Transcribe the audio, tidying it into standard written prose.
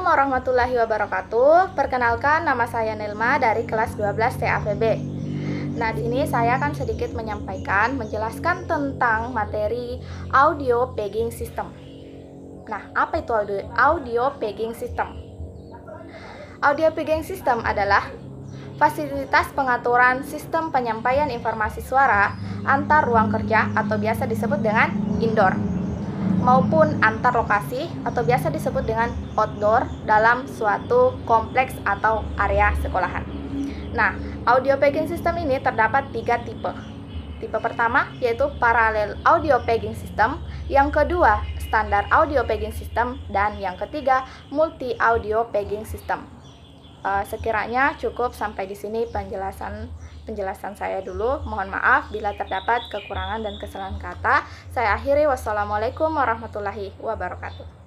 warahmatullahi wabarakatuh. Perkenalkan, nama saya Nelma dari kelas 12 TAVB. Nah, di sini saya akan sedikit menjelaskan tentang materi audio paging system. Nah, apa itu audio paging system? Audio paging system adalah fasilitas pengaturan sistem penyampaian informasi suara antar ruang kerja atau biasa disebut dengan indoor, maupun antar lokasi atau biasa disebut dengan outdoor dalam suatu kompleks atau area sekolahan. Nah, audio paging system ini terdapat 3 tipe. Tipe pertama yaitu parallel audio paging system, yang kedua standar audio paging system, dan yang ketiga multi audio paging system. Sekiranya cukup sampai di sini penjelasan saya dulu. Mohon maaf bila terdapat kekurangan dan kesalahan kata. Saya akhiri. Wassalamualaikum warahmatullahi wabarakatuh.